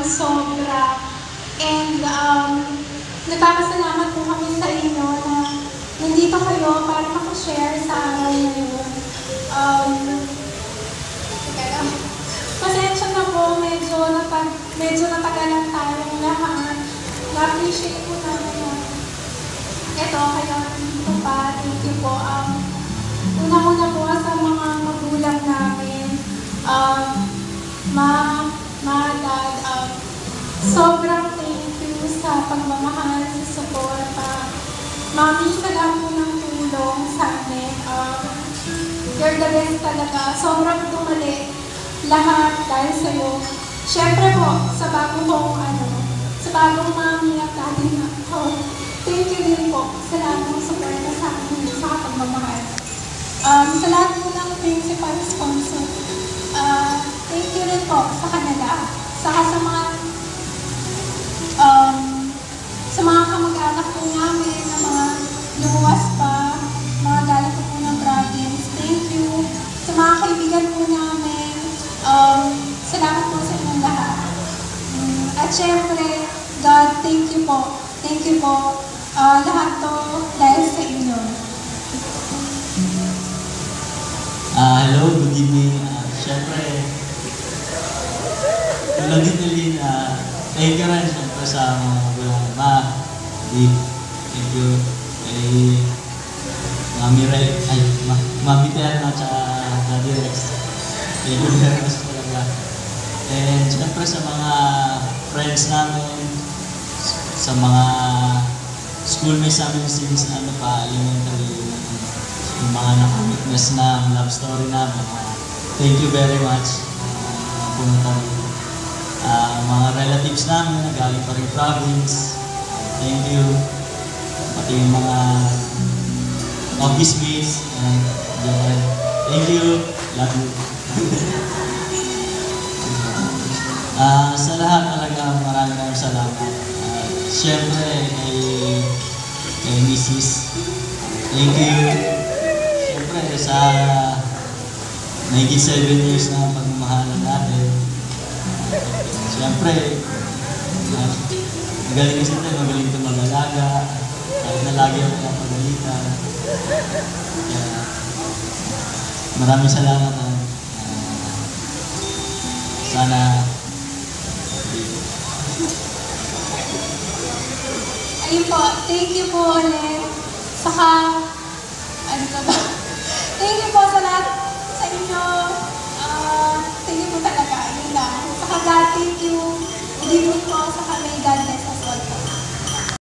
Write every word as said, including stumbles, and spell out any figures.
sobra. And um, nagpapasalamat po kami sa inyo na nandito kayo para makashare sa araw na yun. Um, Pasensya na po, medyo, natag medyo natagalan tayong lahat. Na-appreciate po namin na ito, kaya dito pa. Thank you po. Um, Una-una po sa mga magulang namin, um, ma, ma, dad, um, sobrang thank you sa pagmamahal, sa support. Uh, Mami, salamat po ng tulong sa amin. Um, you're the best talaga. Sobrang tumali lahat dahil sa'yo. Siyempre po, sa bagong kong ano, sa bagong mami at daddy na ako, thank you din po sa lahat ng suporta sa akin sa pagmamahal. Um, sa lahat po ng principal sponsor, uh, thank you rin po sa kanila. Saka sa mga um, sa mga kamag-anak po namin, na mga lumuwas pa, mga galing po po ng province, thank you. Sa mga kaibigan po namin, um, salamat po sa inyong lahat. Um, at syempre, God, thank you po. Thank you po. Uh, lahat to dahil sa inyo. Uh, hello, good evening. Uh, Siyempre, tulad din nilin, uh, thank you rin siyempre sa mga magulang. Ma, di, thank you. Kay Mami Ray, ay, ma, Mami Tian at saka Daddy Rex. Thank you very much po talaga. And siyempre sa mga friends namin, sa mga schoolmates namin since ano pa, elementary, yung mga naka-witness na love story namin. Uh, thank you very much. Uh, pumunta rin. Uh, mga relatives namin na galing pa rin province. Thank you. Pati yung mga office mates. Uh, thank you. Love you. uh, sa lahat talaga maraming maraming salamat. Uh, Siyempre kay, kay Missus Thank you. Sa mahigit seven years na pagmamahalan natin. Siyempre, uh, magaling kasi tayo, magaling ito mag-alaga, kahit na lagi ako napagalitan. Kaya, maraming salamat. Uh, sana ayun po, thank you po ulit. Saka,